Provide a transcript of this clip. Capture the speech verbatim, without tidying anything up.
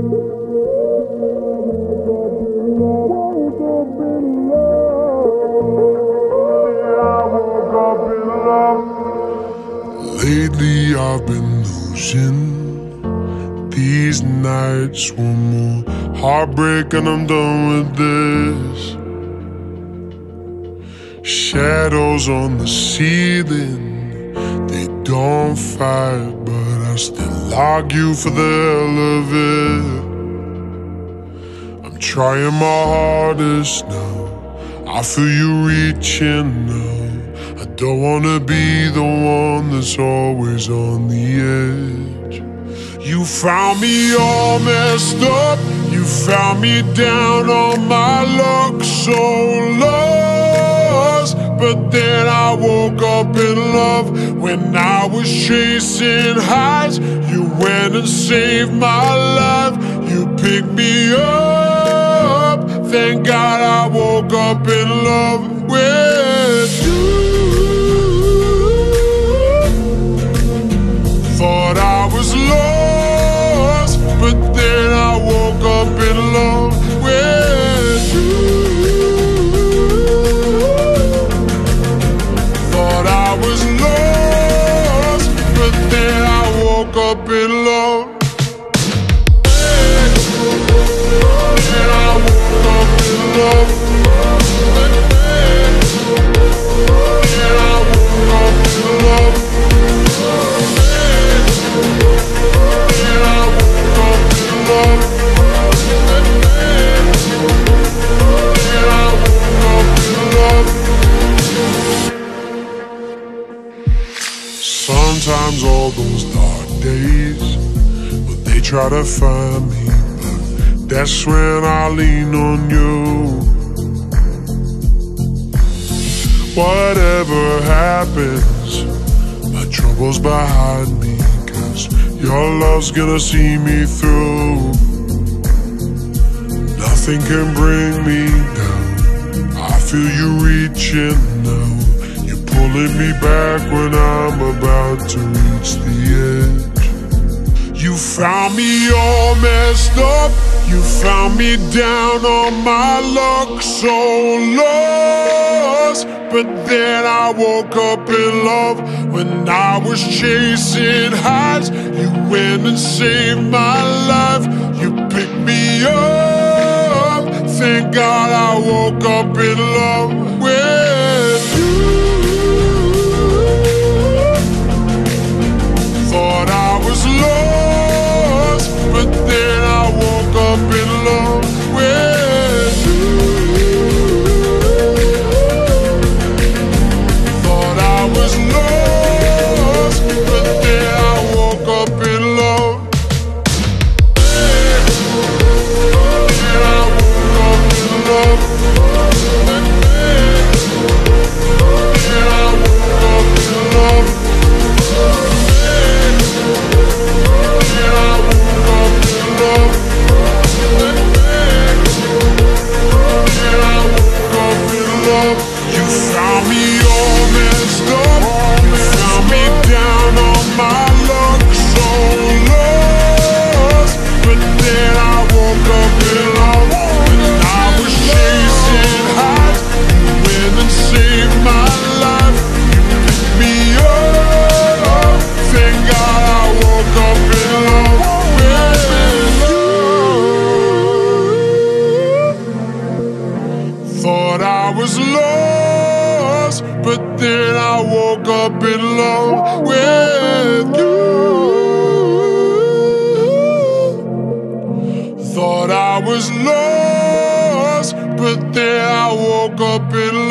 Lately I've been losing these nights. One more heartbreak and I'm done with this. Shadows on the ceiling, they don't fight, but I still argue for the hell of it. I'm trying my hardest now, I feel you reaching now. I don't wanna be the one that's always on the edge. You found me all messed up, you found me down on my luck, so lost. But then I woke up in love. When I was chasing highs, you went and saved my life. You picked me up, thank God I woke up in love with you. Thought I was lost, but then I woke up in love with you. Thought I was lost, but then I woke up in love. Then I woke up in love. Then I woke up in love. Sometimes all those dark days, when they try to find me, but that's when I lean on you. Whatever happens, my troubles behind me, 'cause your love's gonna see me through. Nothing can bring me down, I feel you reaching now. You're pulling me back when I'm about to reach the edge. You found me all messed up, you found me down on my luck, so lost. But then I woke up in love. When I was chasing highs, you went and saved my life. You picked me up, thank God I woke up in love with you. Thought I was lost, but then I woke up in love with you. Thought I was lost, but then I woke up in love. Then I woke up in love. Then I woke up in love. You found me all messed up, you found me down on my luck, so lost. But then I woke up in love. When I was chasing highs, you went and saved my life. You picked me up, thank God I woke up in love with you. Thought I was lost, but then I woke up in love with you. Thought I was lost, but then I woke up in love.